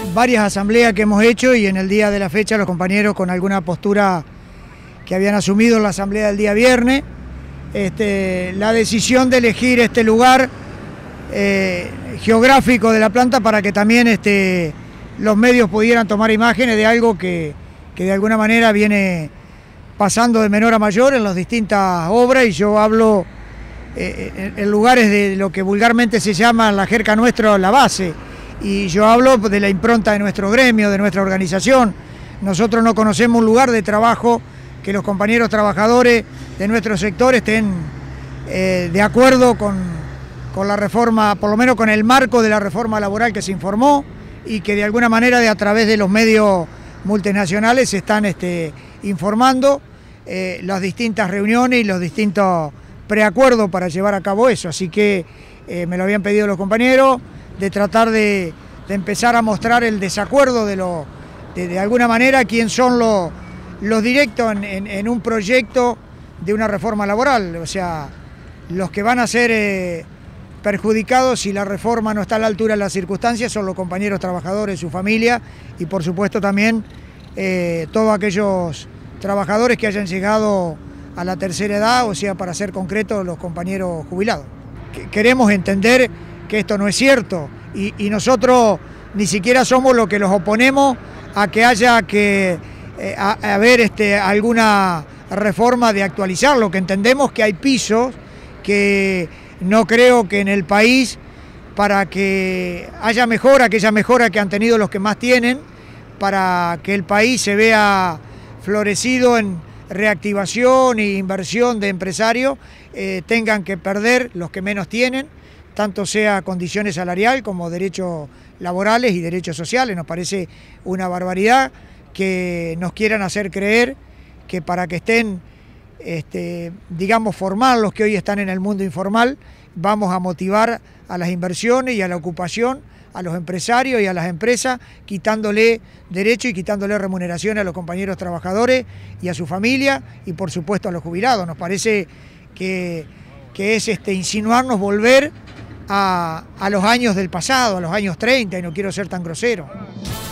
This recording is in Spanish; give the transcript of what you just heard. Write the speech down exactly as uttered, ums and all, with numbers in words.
varias asambleas que hemos hecho y en el día de la fecha los compañeros con alguna postura que habían asumido en la asamblea del día viernes, este, la decisión de elegir este lugar eh, geográfico de la planta para que también este, los medios pudieran tomar imágenes de algo que, que de alguna manera viene pasando de menor a mayor en las distintas obras, y yo hablo eh, en lugares de lo que vulgarmente se llama en la jerga nuestra la base, y yo hablo de la impronta de nuestro gremio, de nuestra organización. Nosotros no conocemos un lugar de trabajo que los compañeros trabajadores de nuestro sector estén eh, de acuerdo con, con la reforma, por lo menos con el marco de la reforma laboral que se informó, y que de alguna manera de a través de los medios multinacionales se están este, informando eh, las distintas reuniones y los distintos preacuerdos para llevar a cabo eso. Así que eh, me lo habían pedido los compañeros, de tratar de, de empezar a mostrar el desacuerdo de, lo, de, de alguna manera quién son los, los directos en, en, en un proyecto de una reforma laboral. O sea, los que van a ser eh, perjudicados si la reforma no está a la altura de las circunstancias son los compañeros trabajadores, su familia, y por supuesto también eh, todos aquellos trabajadores que hayan llegado a la tercera edad, o sea, para ser concretos, los compañeros jubilados. Queremos entender que esto no es cierto, y, y nosotros ni siquiera somos los que los oponemos a que haya que eh, a, a ver este, alguna reforma de actualizar, lo que entendemos que hay pisos que no creo que en el país, para que haya mejora, aquella mejora que han tenido los que más tienen, para que el país se vea florecido en reactivación e inversión de empresarios, eh, tengan que perder los que menos tienen, tanto sea condiciones salariales como derechos laborales y derechos sociales. Nos parece una barbaridad que nos quieran hacer creer que para que estén, este, digamos, formal los que hoy están en el mundo informal, vamos a motivar a las inversiones y a la ocupación, a los empresarios y a las empresas, quitándole derechos y quitándole remuneraciones a los compañeros trabajadores y a su familia, y por supuesto a los jubilados. Nos parece que, que es este, insinuarnos volver a, a los años del pasado, a los años treinta, y no quiero ser tan grosero.